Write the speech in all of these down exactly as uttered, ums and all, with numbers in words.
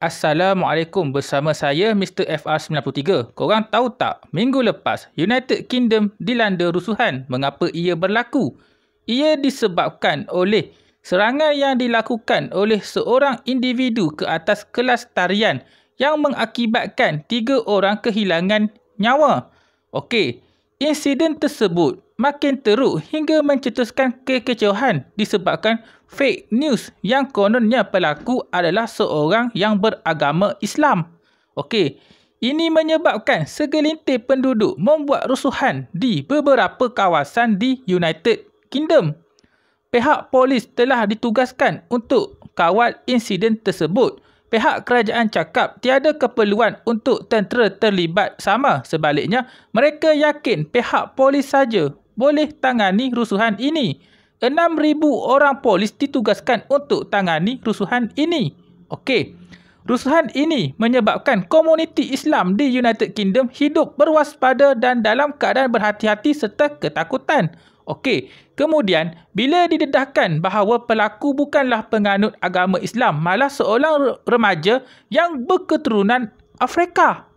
Assalamualaikum, bersama saya Mister F R sembilan puluh tiga. Korang tahu tak, minggu lepas United Kingdom dilanda rusuhan. Mengapa ia berlaku? Ia disebabkan oleh serangan yang dilakukan oleh seorang individu ke atas kelas tarian yang mengakibatkan tiga orang kehilangan nyawa. Okey, insiden tersebut makin teruk hingga mencetuskan kekecewaan disebabkan fake news yang kononnya pelaku adalah seorang yang beragama Islam. Okey, ini menyebabkan segelintir penduduk membuat rusuhan di beberapa kawasan di United Kingdom. Pihak polis telah ditugaskan untuk kawal insiden tersebut. Pihak kerajaan cakap tiada keperluan untuk tentera terlibat sama. Sebaliknya, mereka yakin pihak polis saja boleh tangani rusuhan ini. enam ribu orang polis ditugaskan untuk tangani rusuhan ini. Okey, rusuhan ini menyebabkan komuniti Islam di United Kingdom hidup berwaspada dan dalam keadaan berhati-hati serta ketakutan. Okey, kemudian bila didedahkan bahawa pelaku bukanlah penganut agama Islam, malah seorang remaja yang berketurunan Afrika,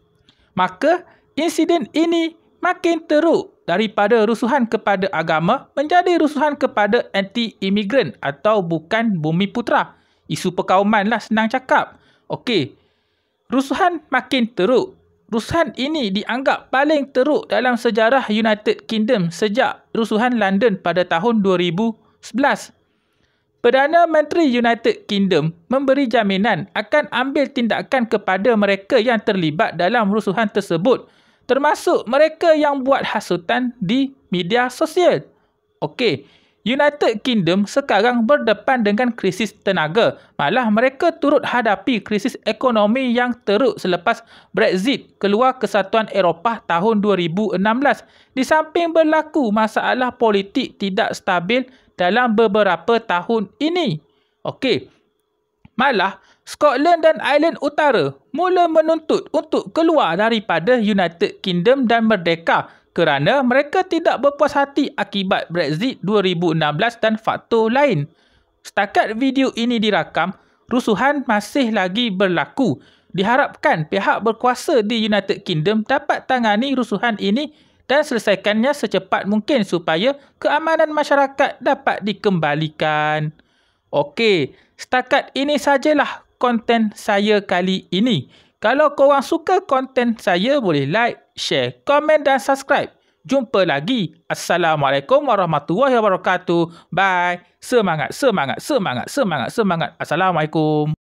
maka insiden ini makin teruk. Daripada rusuhan kepada agama menjadi rusuhan kepada anti-imigran atau bukan bumi putera. Isu perkauman lah, senang cakap. Okey, rusuhan makin teruk. Rusuhan ini dianggap paling teruk dalam sejarah United Kingdom sejak rusuhan London pada tahun dua ribu sebelas. Perdana Menteri United Kingdom memberi jaminan akan ambil tindakan kepada mereka yang terlibat dalam rusuhan tersebut, termasuk mereka yang buat hasutan di media sosial. Okey, United Kingdom sekarang berdepan dengan krisis tenaga. Malah mereka turut hadapi krisis ekonomi yang teruk selepas Brexit keluar Kesatuan Eropah tahun dua ribu enam belas. Di samping berlaku masalah politik tidak stabil dalam beberapa tahun ini. Okey, malah Scotland dan Ireland Utara mula menuntut untuk keluar daripada United Kingdom dan merdeka kerana mereka tidak berpuas hati akibat Brexit dua ribu enam belas dan faktor lain. Setakat video ini dirakam, rusuhan masih lagi berlaku. Diharapkan pihak berkuasa di United Kingdom dapat tangani rusuhan ini dan selesaikannya secepat mungkin supaya keamanan masyarakat dapat dikembalikan. Okey, setakat ini sajalah konten saya kali ini. Kalau korang suka konten saya, boleh like, share, komen dan subscribe. Jumpa lagi. Assalamualaikum warahmatullahi wabarakatuh. Bye. Semangat, semangat, semangat, semangat, semangat. Assalamualaikum.